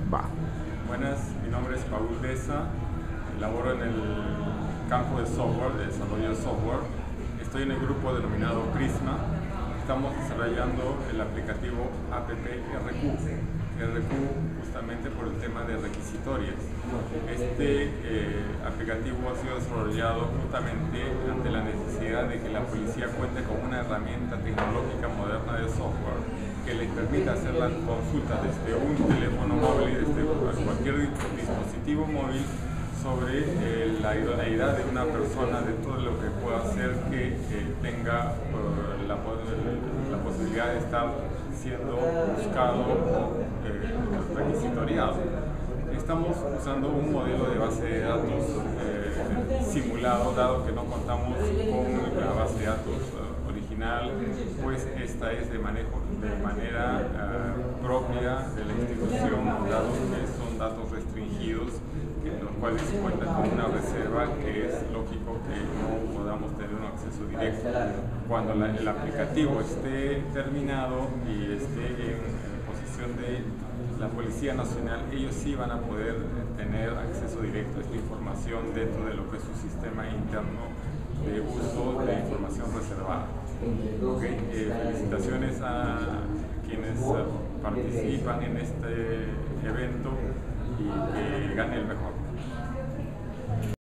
Va. Buenas, mi nombre es Paul Deza, laboro en el campo de software, de desarrollo de software. Estoy en el grupo denominado Prisma. Estamos desarrollando el aplicativo AppRQ, justamente por el tema de requisitorias. Este aplicativo ha sido desarrollado justamente ante la necesidad de que la policía cuente con una herramienta tecnológica moderna de software que les permita hacer las consultas desde un teléfono móvil, desde cualquier dispositivo móvil, sobre la idoneidad de una persona, de todo lo que pueda hacer que tenga la posibilidad de estar siendo buscado o requisitoriado. Estamos usando un modelo de base de datos simulado, dado que no contamos con la base de datos original, pues esta es de manera propia de la institución, dados que son datos restringidos, en los cuales cuenta con una reserva que es lógico que no podamos tener un acceso directo. Cuando el aplicativo esté terminado y esté en posición de la Policía Nacional, ellos sí van a poder tener acceso directo a esta información dentro de lo que es su sistema interno de uso de información reservada. Felicitaciones a quienes participan en este evento y que gane el mejor.